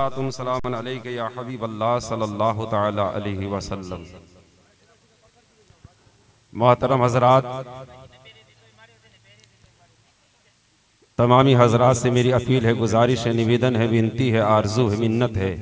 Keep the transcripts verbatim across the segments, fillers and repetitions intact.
सलाम अलैका या हबीबल्लाह सल्लल्लाहु तआला अलैहि वसल्लम। मोहतरम हजरात, तमामी हजरात से मेरी अपील है, गुजारिश है, निवेदन है, विनती है, आरजू है, मिन्नत है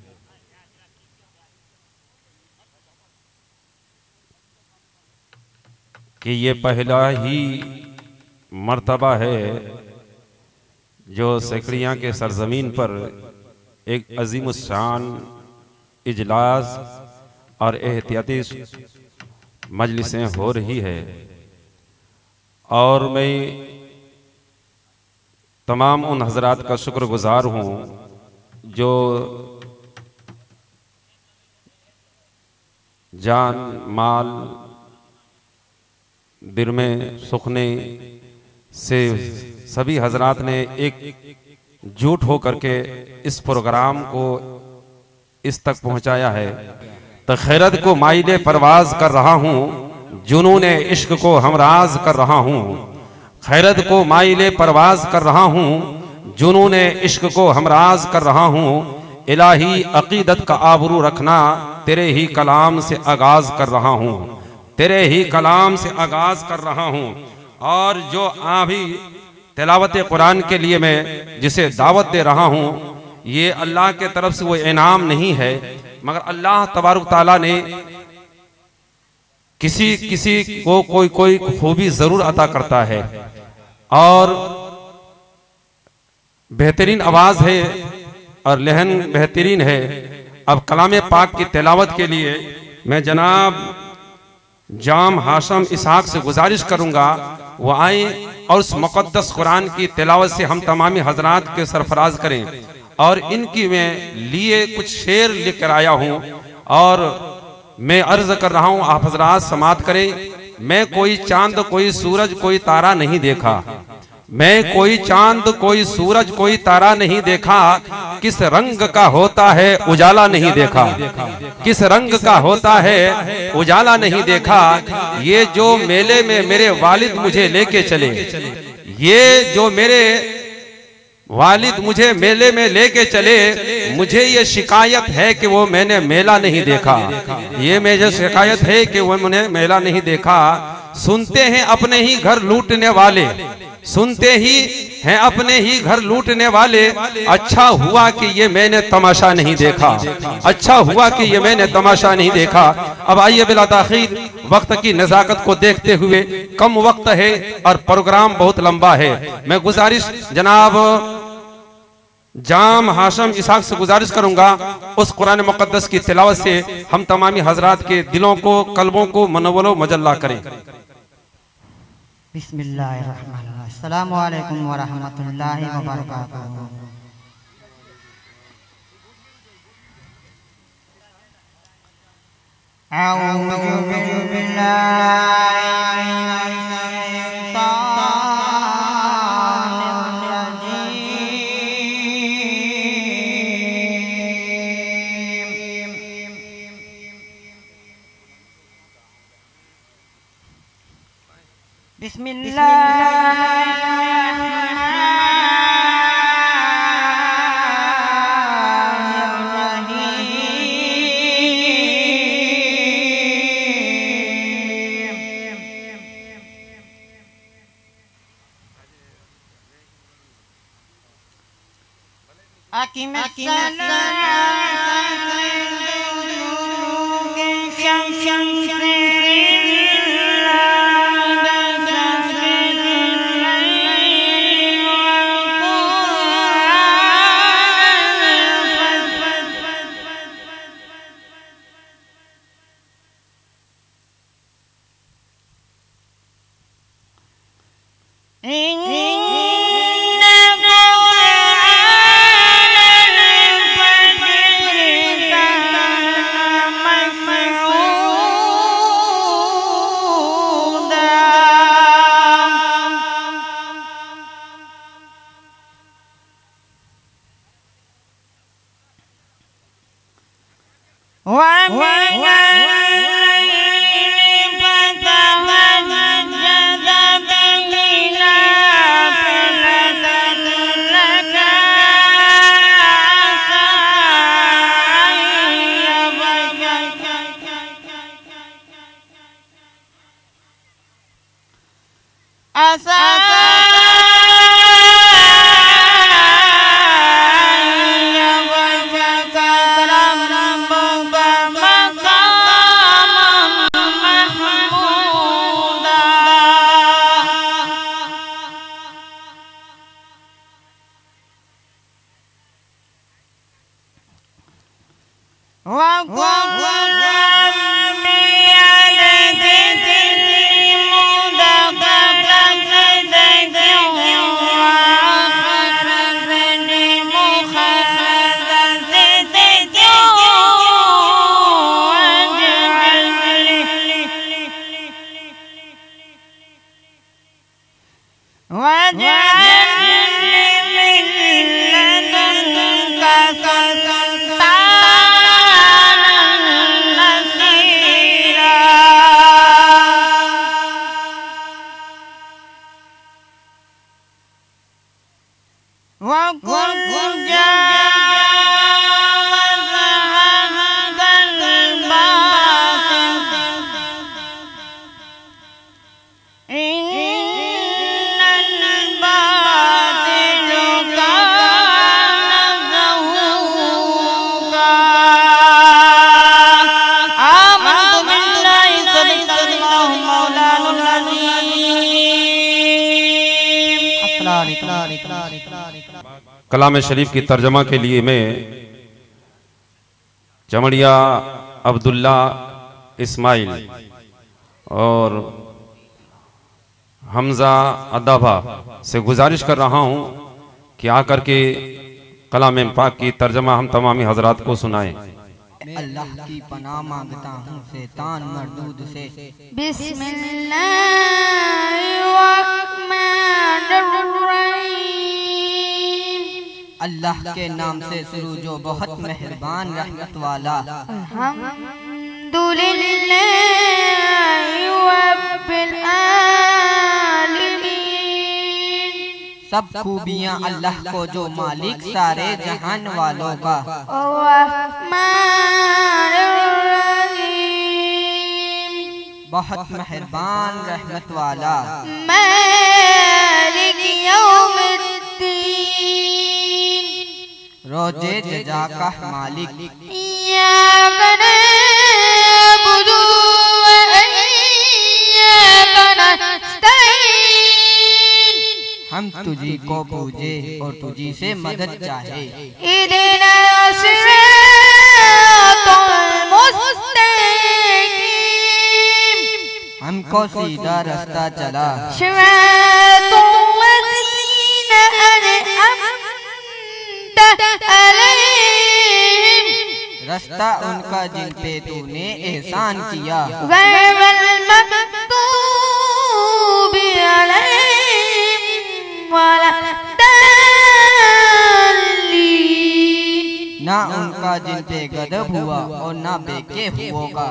कि ये पहला ही मर्तबा है जो सकड़ियाँ के सरजमीन पर एक अजीम शान इजलास और एहतियाती मजलिसें हो रही है। और मैं तमाम उन हजरात का शुक्रगुजार हूँ जो जान माल बिरमे सुखने से सभी हजरात ने एक जुट हो करके इस प्रोग्राम को इस तक पहुंचाया है। तो खैरत को माइले परवाज कर रहा हूँ, जुनूने इश्क को हमराज कर रहा हूँ। खैरत को माइले परवाज कर रहा हूँ, जुनूने इश्क को हमराज कर रहा हूँ। इलाही अकीदत का आबरू रखना, तेरे ही कलाम से आगाज कर रहा हूँ, तेरे ही कलाम से आगाज कर रहा हूँ। और जो अभी तिलावत कुरान के लिए मैं जिसे दावत दे रहा हूँ, ये अल्लाह के तरफ से वो इनाम नहीं है, मगर अल्लाह तबारक ताला ने किसी किसी को कोई कोई खूबी जरूर अता करता है। और बेहतरीन आवाज है और लहन बेहतरीन है। अब कलाम पाक की तिलावत के लिए मैं जनाब जाम हाशम इसहाक से गुजारिश करूंगा वो आए और उस मुक़द्दस कुरान की तिलावत से हम तमामी हजरात के सरफराज करें। और इनकी मैं लिए कुछ शेर लेकर आया हूँ और मैं अर्ज कर रहा हूँ, आप हजरात समात करें। मैं कोई चांद कोई सूरज कोई तारा नहीं देखा, मैं कोई चांद कोई सूरज कोई तारा नहीं देखा, किस रंग का होता है उजाला नहीं देखा, किस रंग का होता है उजाला नहीं देखा। ये जो मेले में मेरे वालिद मुझे लेके चले, ये जो मेरे वालिद मुझे मेले में लेके चले, मुझे ये शिकायत है कि वो मैंने मेला नहीं देखा, ये मुझे शिकायत है कि वो मैंने मेला नहीं देखा। सुनते हैं अपने ही घर लूटने वाले, सुनते ही हैं अपने ही घर लूटने वाले, अच्छा हुआ कि ये मैंने तमाशा नहीं देखा, अच्छा हुआ कि ये मैंने तमाशा नहीं देखा। अब आइए बिला ताखीर वक्त की नजाकत को देखते हुए, कम वक्त है और प्रोग्राम बहुत लंबा है, मैं गुजारिश जनाब जाम हाशम इसहाक से गुजारिश करूंगा उस कुरान मुक़द्दस की तिलावत से हम तमामी हजरात के दिलों को कल्बों को मनव्वरो मजल्ला करें। बिस्मिल्लाहिर्रहमानिर्रहीम। अस्सलामु अलैकुम व रहमतुल्लाहि व बरकातुहू। अऊज़ु बिल्लाहि कलाम शरीफ की तर्जमा के लिए मैं चमड़िया अब्दुल्ला इस्माइल और हमजा अदाबा से गुजारिश कर रहा हूं कि आकर के कलाम पाक की तर्जमा हम तमामी हजरात को सुनाएं। अल्लाह की पनाह मांगता हूँ शैतान मरदूद से। अल्लाह के नाम से शुरू जो बहुत मेहरबान रहमत वाला। सब खूबियाँ अल्लाह को जो मालिक सारे जहान वालों का। बहुत मेहरबान रहमत वाला। रोजे जजा का मालिक। हम तुझी को पूजे और तुझी से मदद चाहे। हमको सीधा रास्ता चला। रास्ता उनका जिन पे तूने एहसान किया। ना उनका जिन पे गदब हुआ और ना बेके हुओं का।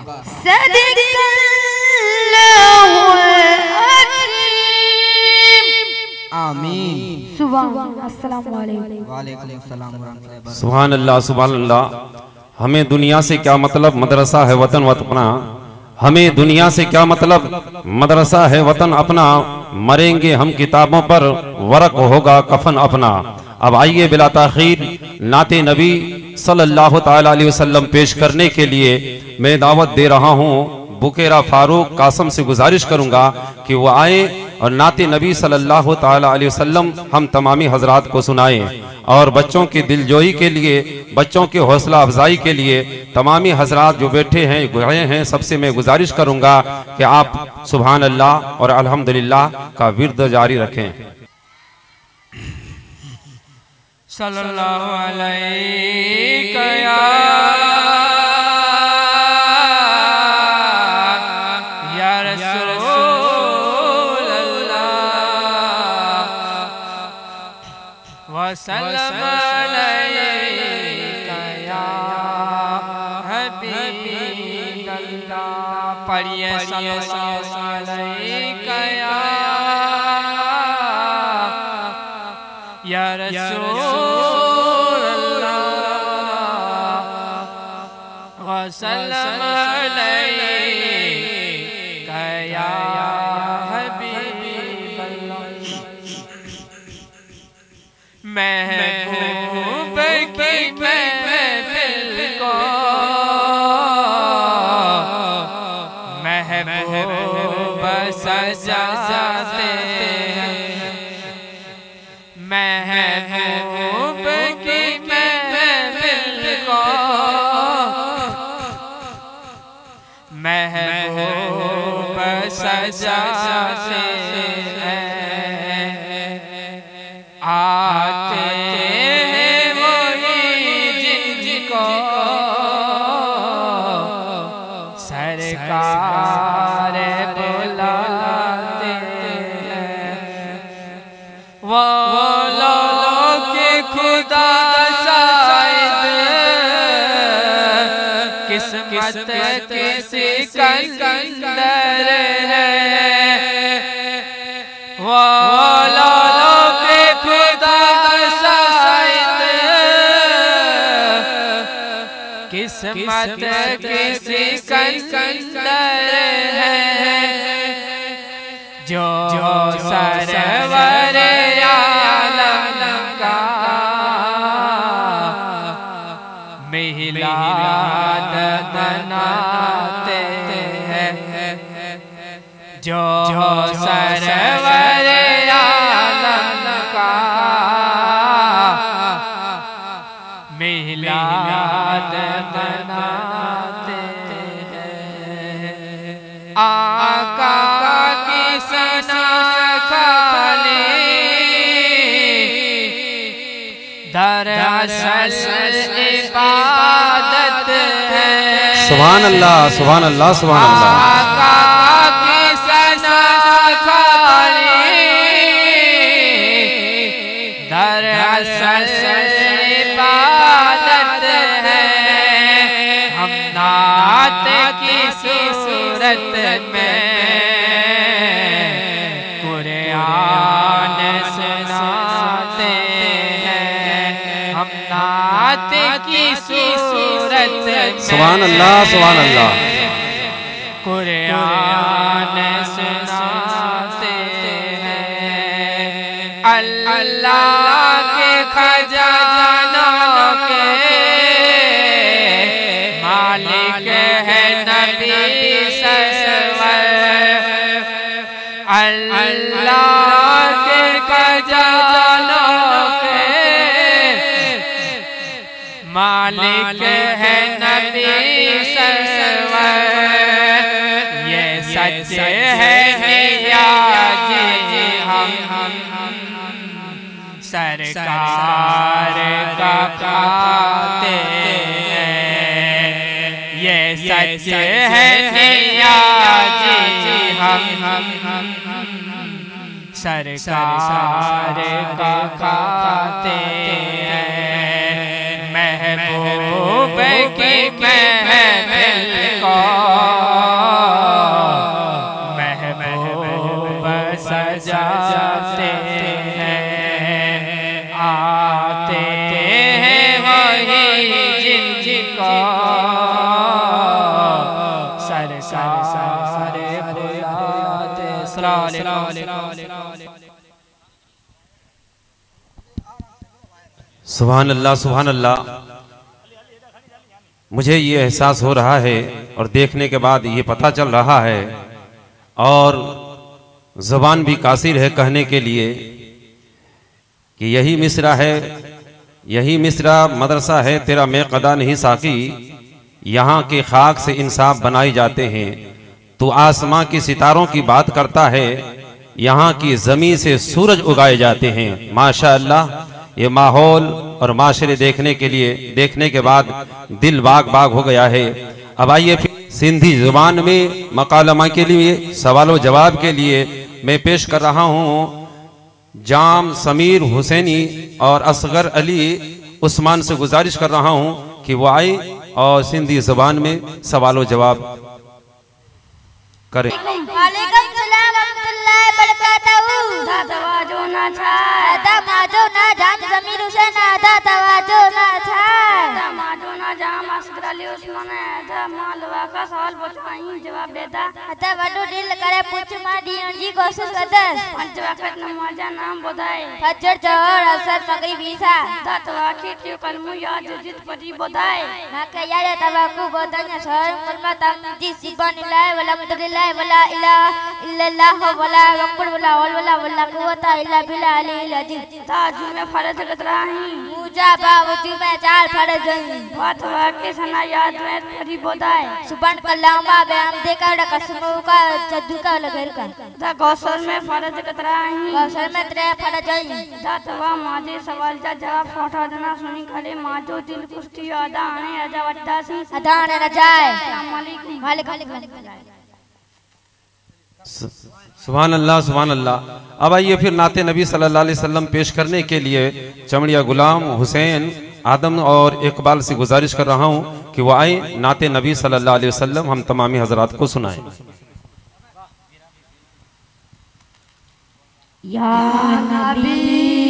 आमीन। सुभान अल्लाह सुभान अल्लाह। हमें दुनिया से क्या मतलब, मदरसा है वतन वत अपना। हमें दुनिया से क्या मतलब, मदरसा है वतन अपना। मरेंगे हम किताबों पर, वरक होगा कफन अपना। अब आइए बिला ताखीर नाते नबी सल्लल्लाहु ताला अलैहि वसल्लम पेश करने के लिए मैं दावत दे रहा हूँ। बुकेरा फारूक कासम से गुजारिश करूंगा कि वो आए और नाते नबी सल्लल्लाहु ताला अलैहि वसल्लम हम तमामी हजरात को सुनाएं। और बच्चों की दिलजोई के लिए, बच्चों की हौसला अफजाई के लिए तमामी हजरात जो बैठे हैं गए हैं, सबसे मैं गुजारिश करूंगा कि आप सुभान अल्लाह और अल्हम्दुलिल्लाह का विर्द जारी रखें। सल्लल्लाहु अलैहि या वसल्लम अलैका या हबीबल्लाह। पढ़िए सल्लल्लाहु अलैका या रसूलल्लाह। वसल्लम अलैका या महबूब की महफिल को महबूब सजाते हैं। महबूब की महफिल को सजाते हैं आते वही जिनको सरकार बुलाते हैं वो लोग के खुदा शायद किस्मत के सिकंदर है वो लोग के खुदा शायद किस्मत के सिकंदर है जो सरवर आलम का मिलाद मनाते हैं जो सरवर आलम का मिलाद मनाते हैं आका की सना खाली दरअसल इबादत है सुभान अल्लाह सुभान अल्लाह सुभान अल्लाह आका की सना खाली दरअसल इबादत है हम नात की सूरत में कुरान सुनाते हैं हम नात की सूरत में सुभान अल्लाह सुभान अल्लाह कुरान सुनाते हैं अल्लाह के खजानों के मालिक है नबी सरवर अल्लाह के खजानों के मालिक है नबी सरवर ये सच है नियाज हम सरकार का खाते हैं ये सच है नियाज हम सरकार का खाते हैं महबूब की महफिल को महबूब सजाते हैं आते हैं वही जिनको सरकार बुलाते सुभान अल्लाह सुभान अल्लाह। मुझे ये एहसास हो रहा है और देखने के बाद ये पता चल रहा है और ज़बान भी कासिर है कहने के लिए कि यही मिसरा है, यही मिसरा मदरसा है तेरा मैं कदा नहीं साकी। यहाँ के खाक से इंसाफ बनाए जाते हैं। तो आसमां के सितारों की बात करता है, यहाँ की ज़मीन से सूरज उगाए जाते हैं। माशा अल्लाह, ये माहौल और माशरे देखने के लिए देखने के बाद दिल बाग बाग हो गया है। अब आइए फिर सिंधी जुबान में मकालमा के लिए सवालों जवाब के लिए मैं पेश कर रहा हूँ जाम समीर हुसैनी और असगर अली उस्मान से गुजारिश कर रहा हूँ कि वो आए और सिंधी जुबान में सवालों जवाब करें। वालेकुम सलाम रहमतुल्लाहि बरकातहू। दा तवाजो ना था, दा माजो ना जान समीर हुसैन, दा तवाजो ना था, दा माजो ना जान असगर अली उस्मान, दा मालवा का सवाल पूछवाई जवाब देता, दा वडो दिल करे पूछ मा दीन जी कोशिश करदस। पंच वक्त नमाज नाम बोधाए, फजर जोहर असर मगरिब ईशा, दा तवाखी की कलमु याद जित परी बोधाए, ना के याद तवाकु बोधन शहर मुर्मा तमजी सुबहानल्लाह वलहम्दुलिल्लाह वला इलाहा इल्लल्लाह वला गफुर वला हौल वला वला कुव्वता इल्ला बिल्लाह अलील अजीम। ताजु में फर्ज कतराही पूजा बावजू में चार फर्ज बात वाके सना याद में फरी बोधाए। सुबहान कल्लाहुम्मा बिहम्दिका व कसमु का चद्दू का लगेर का दा गौसर में फर्ज कतरा ही गौसर में तेरे फर्ज है दा तवा माजे सवाल जा जवाब फोटा देना सुनी खाली माजो दिल कुश्ती आदा आने आजा वड्डा सी अदा आने न जाए अस्सलाम वालेकुम वालेकुम सुभान अल्लाह सुभान अल्लाह। अब आइए फिर नाते नबी सल्लल्लाहु अलैहि वसल्लम पेश करने के लिए चमड़िया गुलाम हुसैन आदम और इकबाल से गुजारिश कर रहा हूं कि वो आए नाते नबी सल्लल्लाहु अलैहि वसल्लम हम तमामी हजरात को सुनाएं। या नबी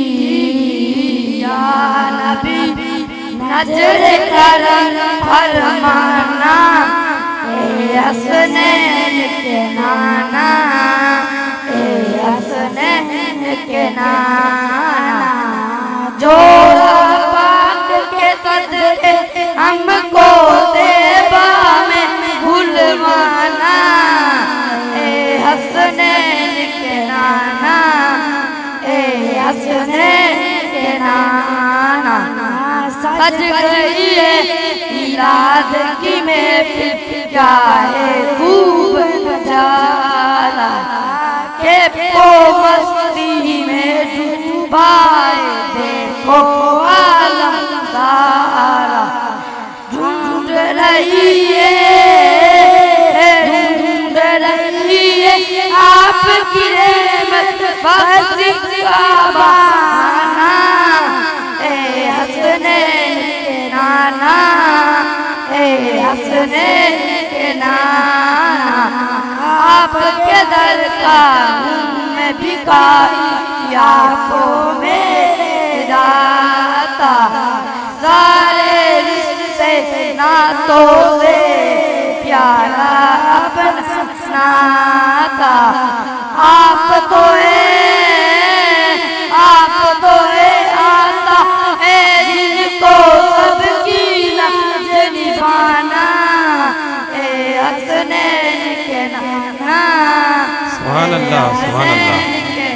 या नबी नजर करम फरमाना ए हसनैन के नाना ए हसनैन के नाना जो पाक के सदके हमको देबा में भूलवाना ए हसनैन के नाना ए हसनैन के नाना सज गई है मिलाद की महफिल क्या है खूब नजारा के पो मस्ती में डूबाए देखो आलम सारा ढूंढ रही है ढूंढ रही है आपकी रहमत बस का बहाना ए हसनैन के नाना ए हसनैन के नाना आपके दर का मैं भिखारी आपको मेरे दाता सारे रिश्ते नातों से प्यारा अपना नाता आप तो है आप तो है आता है जिनको सबकी लाज निभाना ए हसनैन के नाना सुभान अल्लाह सुभान अल्लाह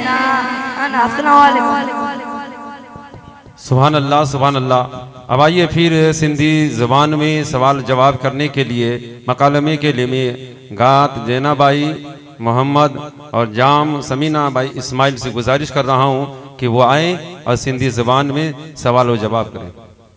सुभान अल्लाह सुभान अल्लाह। अब आइए फिर सिंधी ज़बान में सवाल जवाब करने के लिए मकालमे के लिए मैं गात जैना बाई मोहम्मद और जाम समीना बाई इस्माइल से गुजारिश कर रहा हूँ कि वो आए और सिंधी ज़बान में सवाल और जवाब करें।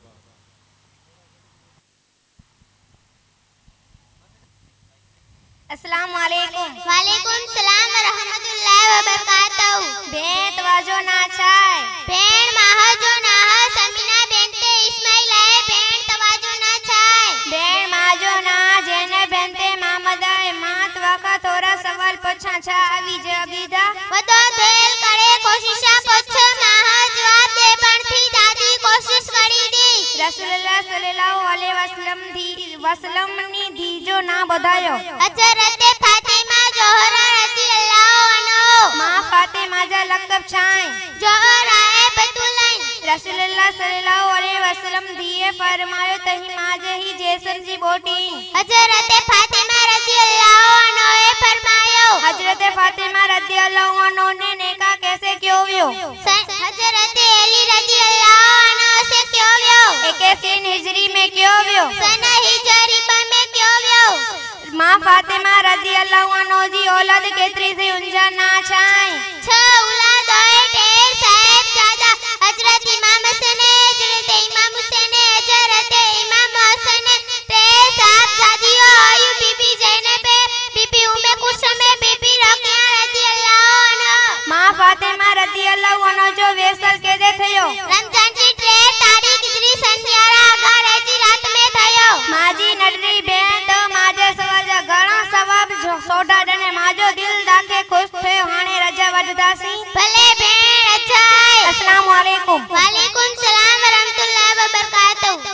अस्सलाम वालेकुम वालेकुम सलाम व रहमतुल्लाहि व बरकातहू। बेत वाजो नाचाय पेड़ माह जो नाह समीना बेनते इस्माइल है पेड़ तवाजो नाचाय बेड़ माजो ना जेने बेनते मोहम्मद है मात वाका तोरा सवाल पूछा छा अभी जबीदा वदो देल करे कोशिशा पूछ माह जवाब दे पण थी दादी कोशिश करी दी रसूलुल्लाह सल्लल्लाहु अलैहि वसल्लम दी वसल्लम नी दी जो ना बधायो हजरत फातिमा ज़ोहरा रज़ियल्लाहु अन्हा मां फातिमा जा लक़ब छाए ज़ोहरा है बतुलैन रसूलुल्लाह सल्लल्लाहु अलैहि वसल्लम दिए फरमायो तही माजे ही जैसन जी बोटी हजरत फातिमा रज़ियल्लाहु अन्हा ने फरमायो हजरत फातिमा रज़ियल्लाहु अन्हा ने नेका कैसे क्यों व्यो हजरत अली रज़ियल्लाहु अन्हा से क्यों व्यो इक्कीस हिजरी में क्यों व्यो सन हिजरी में क्यों व्यो मां फातिमा रज़ियल्लाहु अन्हा जी औलाद केतरी से उंजा ना छाए छ औलाद है ढेर साहब दादा हजरत इमाम हसन हजरत इमाम हुसैन हजरत इमाम हसन ते साहब जादियो आयु बीबी ज़ैनब बीबी उम्मे कुलसुम बीबी रकिया रज़ियल्लाहु अन्हा मां फातिमा रज़ियल्लाहु अन्हा जो वेसल के दे थयो रमजान जी टे तारीख हिजरी सन ग्यारह अठारह जी रात में थयो माजी नडरी बेन तो माजे सवाल घणा सवाब जो सोडा डने माजो दिल दाके खुश थे हाने रजा वडदासी भले भेण रजा है। अस्सलाम वालेकुम वालेकुम सलाम व रहमतुल्लाहि व बरकातहू।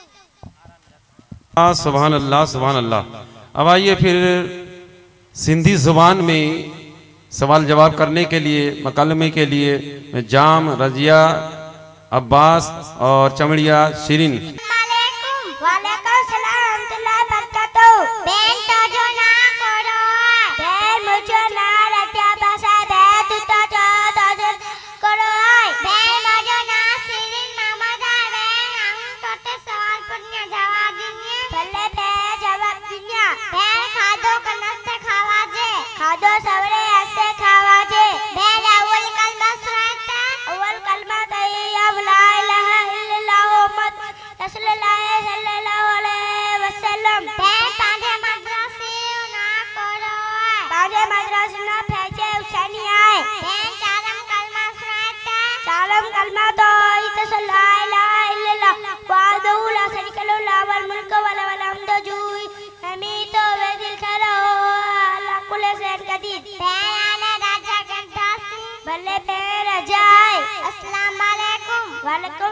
सुभान अल्लाह सुभान अल्लाह। अब आइए फिर सिंधी जुबान में सवाल जवाब करने के लिए मकालमे के लिए जाम रजिया अब्बास और चमड़िया शिरीन वालेकुम सलाम रहमतुल्लाहि बरकातहू। बेन तो जो ना करो बेन मुझे ना रतिया बसा दे तू तो जो तो करो बेन मुझे ना सिरिन मामा दा बेन हम तोते सवाल पूछने जवाब दिए भले बे जवाब दिया बेन खादो कनस्ते खावा जे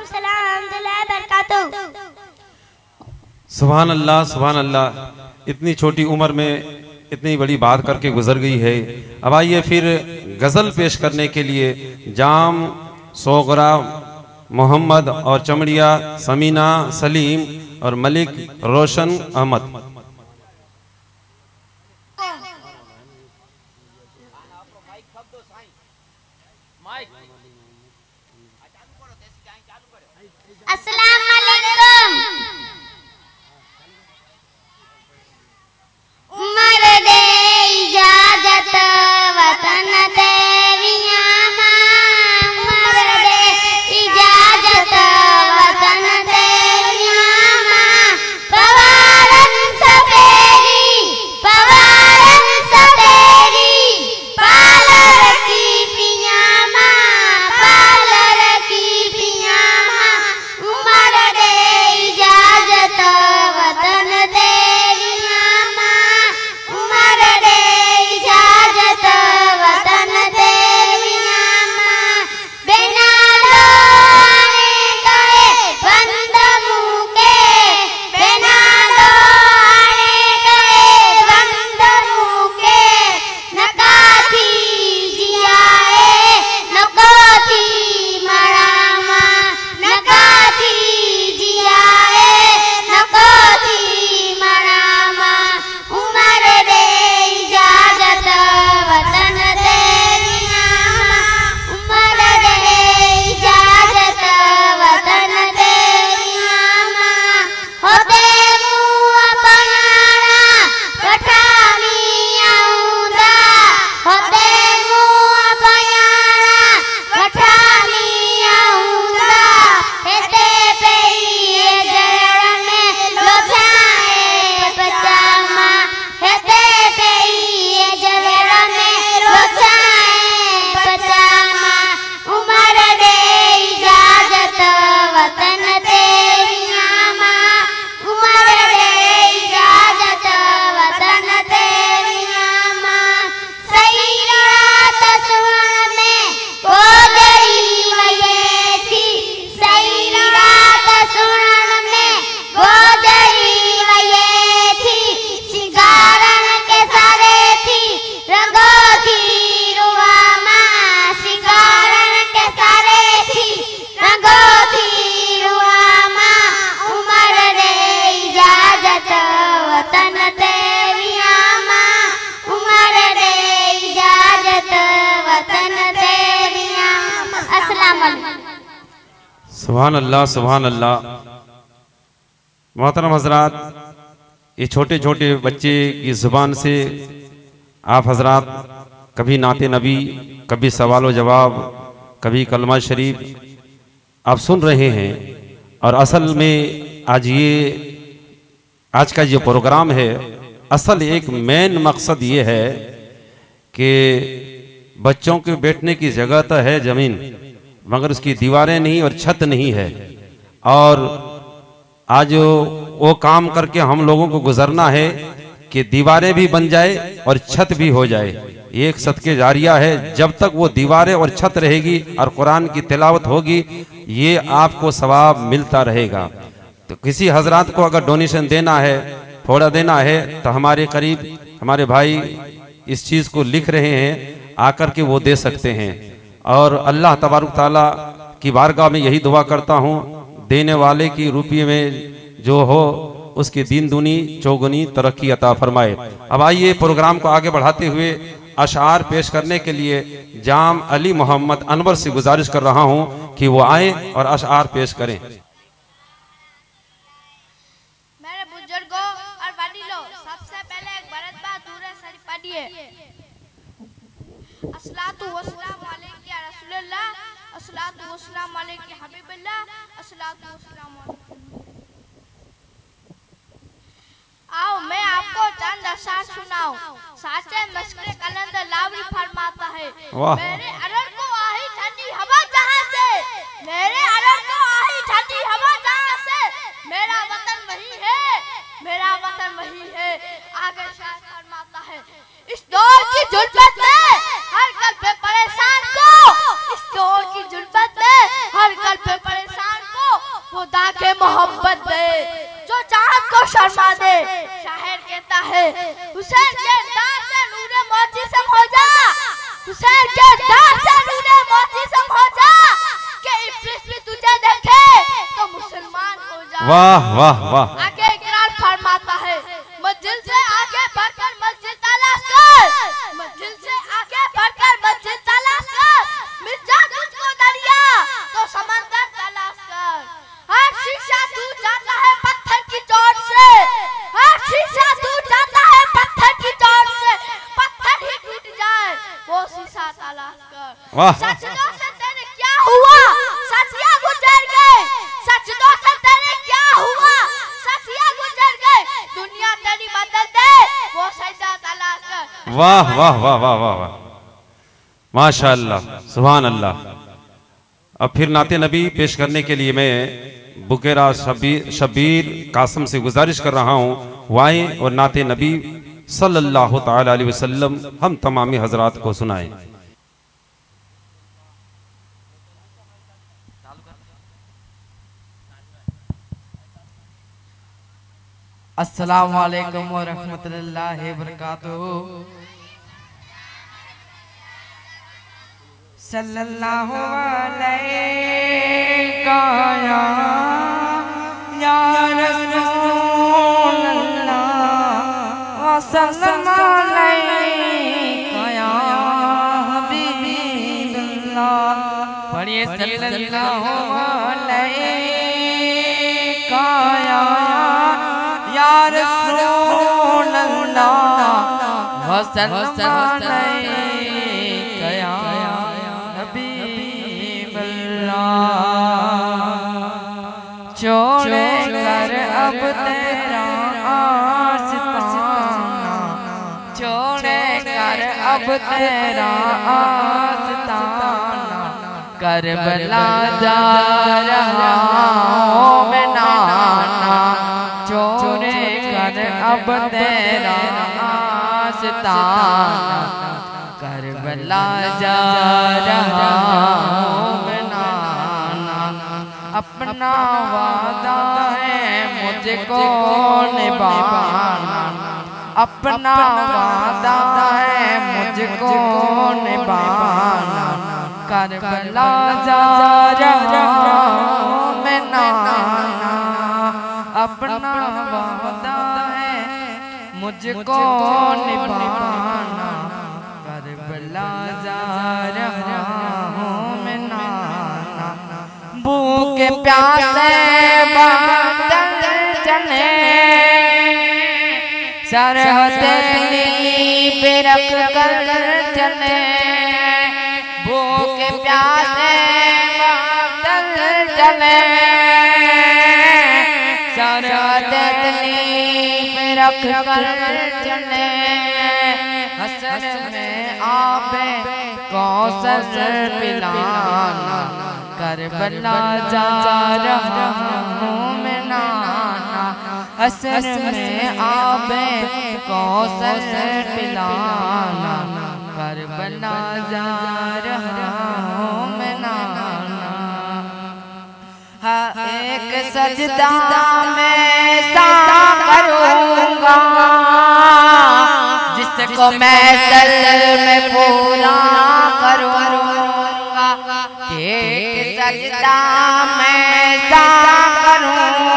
वालेकुम सलाम रहमतुल्लाहि बरकातहू। सुभान अल्लाह सुभान अल्लाह। इतनी छोटी उम्र में इतनी बड़ी बात करके गुजर गई है। अब आइए फिर गज़ल पेश करने के लिए जाम, सोगरा, मोहम्मद और चमड़िया, समीना, सलीम और मलिक, रोशन अहमद। अस्सलाम वालेकुम। उमर दे इजाजत वतन तेरियां मां, उमर दे इजाजत वतन तेरियां मां, पवारन सफेरी पवारन सफेरी, पालर की पियां मां पालर की पियां मां, उमर दे इजाजत वतन तेरियां मां, उमर दे इजाजत वतन तेरियां मां, बिना लोने गए बंद मुँह के, बिना लोने गए बंद मुँह के, नकाथी जियाए नकोथी मरामा, नकाथी जियाए नकोथी मरामा, उमर दे इजाजत वतन तेरियां मां, उमर दे इजाजत वतन तेरियां मां, होते मुँह अपनाना कठामी आऊंदा, होते मुँह अपनाना कठामी आऊंदा, हेते पेई जड़ में लोचाए पचामा, हेते पेई जड़ में लोचाए पचामा, उमर दे इजाजत वतन तेरियां मां, उमर दे इजाजत वतन तेरियां मां, सही रात सुन में गोजरी वये थी, सही रात सुन में गोजरी वये थी, सिंगारन के सारे थी रंगो थी रुआमा, सिंगारन के सारे थी रंगो थी रुआमा, उमर दे इजाजत वतन तेरियां मां, उमर दे इजाजत वतन तेरियां मां। अस्सलाम वालेकुम। सुभान अल्लाह सुभान अल्लाह। मोहतरम हजरात, ये छोटे छोटे बच्चे की जुबान से आप हजरात कभी नाते नबी, कभी सवाल जवाब, कभी कलमा शरीफ आप सुन रहे हैं। और असल में आज ये आज का जो प्रोग्राम है, असल एक मेन मकसद ये है कि बच्चों के बैठने की जगह तो है जमीन, मगर उसकी दीवारें नहीं और छत नहीं है। और आज वो काम करके हम लोगों को गुजरना है कि दीवारें भी बन जाए और छत भी हो जाए। ये एक सदके जारिया है। जब तक वो दीवारें और छत रहेगी और कुरान की तिलावत होगी, ये आपको सवाब मिलता रहेगा। तो किसी हजरात को अगर डोनेशन देना है, थोड़ा देना है, तो हमारे करीब हमारे भाई इस चीज़ को लिख रहे हैं, आकर के वो दे सकते हैं। और अल्लाह तबारक ताला की बारगाह में यही दुआ करता हूँ, देने वाले की रुपये में जो हो उसकी दीन दुनी चौगुनी तरक्की अता फरमाए। अब आइए प्रोग्राम को आगे बढ़ाते हुए अशार पेश करने के लिए जाम अली मोहम्मद अनवर से गुजारिश कर रहा हूँ कि वो आए और अशार पेश करें। मेरे बुजुर्गों और वडीलों, सबसे पहले एक भरत बा दूरे शरीफ पढ़िए। अस्सलातु वस्सलामु अलैका या रसूलल्लाह, अस्सलातु वस्सलामु अलैका हबीबल्लाह, अस्सलातु वस्सलामु अलैका। आओ मैं आपको चंद अशार सुनाऊं। साचे मस्करे कलंदर लावरी फरमाता है, मेरे अरर को आई ठंडी हवा जहां से, मेरे अरर को आई ठंडी हवा जहां से, मेरा वतन वही है, मेरा वतन वही है। आगे शायर फरमाता है, इस दौर की जुल्फत में हर कल पे परेशान को, इस दौर की जुल्फत में हर कल पे परेशान को खुदा के मोहब्बत दे जो चांद को शर्मा दे। शायर कहता है हुसैन के दार से नूरे मोती से हो जा, हुसैन के दार से नूरे मोती से हो जा, कि इब्लिस भी तुझे देखे तो मुसलमान हो जा। वाह वाह वाह। आगे इकरार फरमाता है मंजिल से आगे बढ़कर मस्जिद तलाश कर, मंजिल से आगे बढ़कर मस्जिद तलाश कर, मिल जा तुझको दरिया तो समंदर तलाश कर। हर शीशा टूट जाता है पत्थर की चोट से, हर शीशा टूट जाता है पत्थर की चोट से, पत्थर ही टूट जाए वो शीशा तलाश कर। वाह। सजदों से तेरे क्या हुआ सचिया गुजर गए, सजदों से तेरे क्या हुआ सचिया गुजर गए, दुनिया तेरी बदल दे वो सजदा तलाश कर। वाह वाह वाह वाह वाह वाह, माशाअल्लाह, सुभान अल्लाह। अब फिर नाते नबी पेश करने के लिए मैं बुकेरा शबीर शबीर कासम से गुजारिश कर रहा हूँ, वाएं और नाते नबी सल्लल्लाहु ताला अलैहि वसल्लम हम तमामी हजरात को सुनाएं। अस्सलामु अलैकुम व रहमतुल्लाहि व बरकातुहू। सल्लल्लाहु अलैका या रसूलल्लाह व सल्लल्लाहु अलैका या हबीबल्लाह। पढ़िए सल्लल्लाहु अलैका या रसूलल्लाह व सल्लल्लाहु अलैका या हबीबल्लाह। छोड़े कर अब तेरा आस्ताना, छोड़े कर अब तेरा आस्ताना, करबला जा रहा हूँ मैं नाना, छोड़े कर अब तेरा आस्ताना, करबला जा रहा हूँ मैं नाना। अपना वादा है मुझको निभाना, अपना वादा है मुझको निभाना, करबला जा रहा हूँ मैं नाना। अपना वादा है मुझको निभाना, करबला जा रहा हूँ मैं नाना। भूखे प्यासे बादल चले, सरहद पे रख कर चले, भूखे प्यासे बादल चले, सरहद पे रख कर चले। हसन में आबे कौसर पिलाना, करबला जा रहा हूँ मैं नाना। हसन में आबे कौसर पिलाना, करबला जा रहा हूँ मैं नाना। हाँ एक सजदा मैं सा करूँगा, जिसको मैं सर में पूरा करूँगा। एक सजदा मैं सा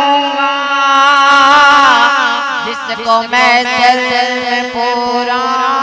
करूँगा, जिसको मैं सर में पूरा